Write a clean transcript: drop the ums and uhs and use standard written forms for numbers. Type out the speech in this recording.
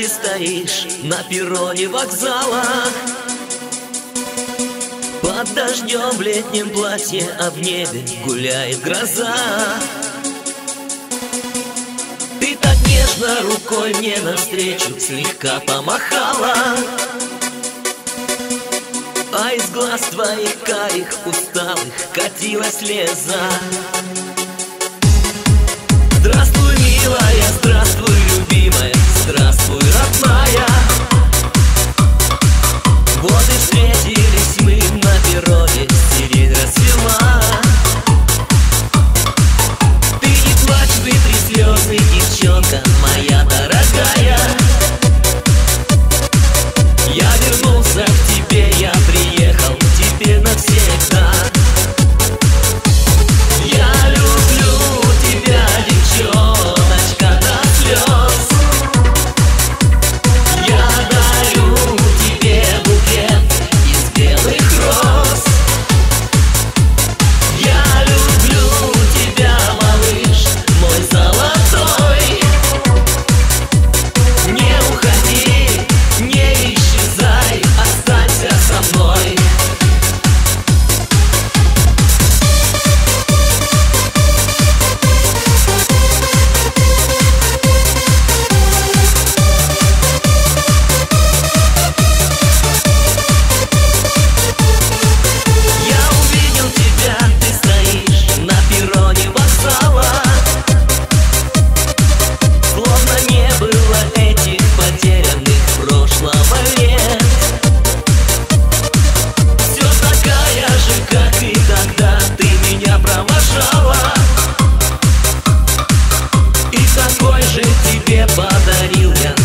ты стоишь на перроне вокзала, под дождем в летнем платье, а в небе гуляет гроза. Ты так нежно рукой мне навстречу слегка помахала, а из глаз твоих карих усталых катилась слеза. Здравствуй, милая, здравствуй, любимая, здравствуй, родная. Вот и встретились мы на перроне, сирень расцвела. Ты не плачь, вытри слезы, девчонка моя дорогая. Я вернулся к тебе, я приехал к тебе навсегда. Я люблю тебя, девчоночка, до слез. Я дарю тебе букет из белых роз. Я люблю тебя, малыш, мой золотой. Не уходи, не исчезай, останься со мной. Я увидел тебя, ты стоишь на перроне вокзала, словно не было этих потерянных прошлого лет. Все такая же, как и тогда, ты меня провожала, и такой же тебе подарил я